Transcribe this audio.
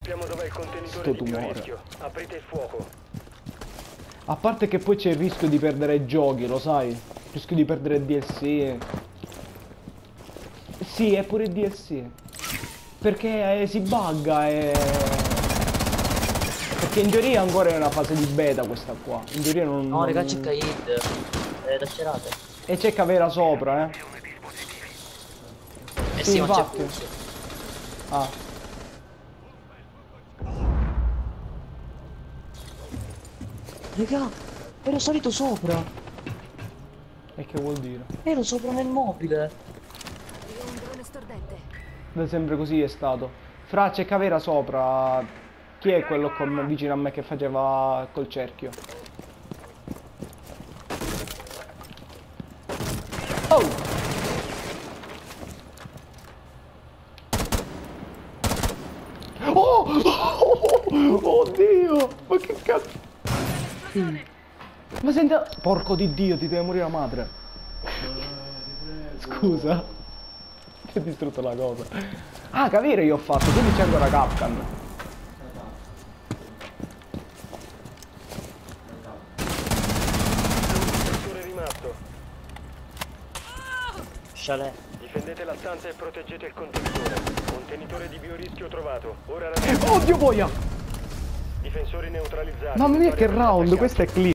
Sappiamo dov'è il contenitore Sto di tumore. rischio. Aprite il fuoco. A parte che poi c'è il rischio di perdere i giochi, lo sai? Il rischio di perdere il DLC. Sì, è pure il DLC. Perché si bugga e... Perché in teoria ancora è una fase di beta questa qua. In teoria non... No, raga, c'è Kaid. Lascerate. E c'è Cavera sopra, eh. Eh Sì, sì, ma c'è infatti. Pulse. Ah. Raga, ero salito sopra. E che vuol dire? Ero sopra nel mobile. Io un drone stordente. Da sempre così è stato. Fra, c'è Cavera sopra. Chi è quello vicino a me che faceva col cerchio? Oh! Oh! Oddio! Ma che cazzo? Ma senti... Porco di Dio, ti deve morire la madre. Scusa. Ti ho distrutto la cosa. Ah, Cavere io ho fatto, quindi c'è ancora Capcan. Sensore rimasto. Chalet. Difendete la stanza e proteggete il contenitore. Contenitore di biorischio trovato. Ora Oddio boia! difensori neutralizzati. Mamma mia che Vittoria per gli round, attaccanti. questo è clean.